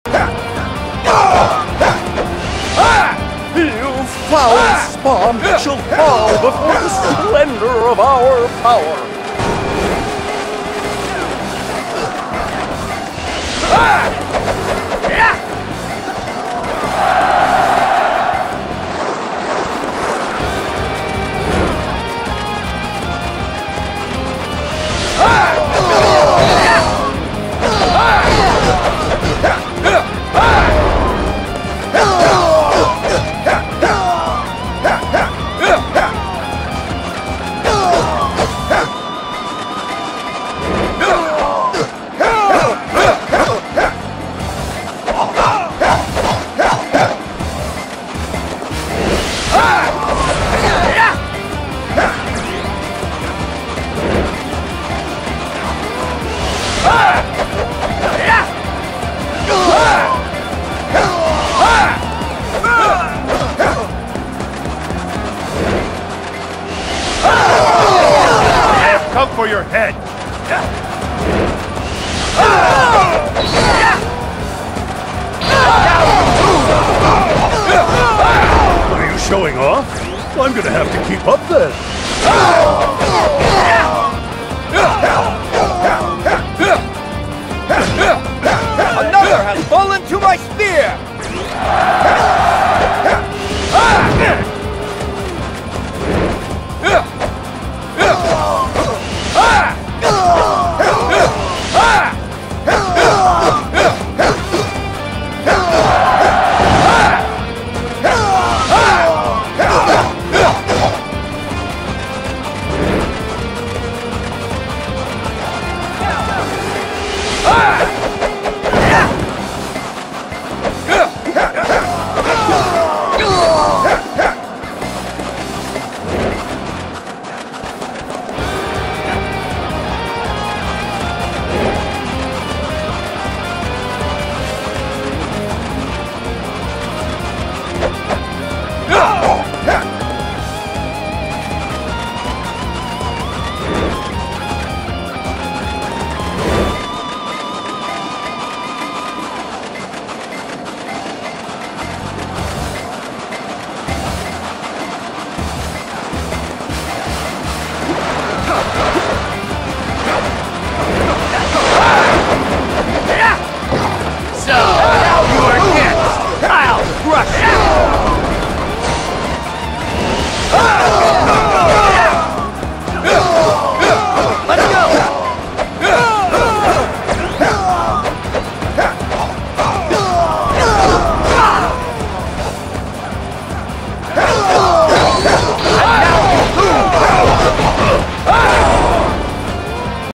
You foul spawn shall fall before the splendor of our power. Come for your head! Are you showing off? I'm gonna have to keep up then. Another has fallen to my spear!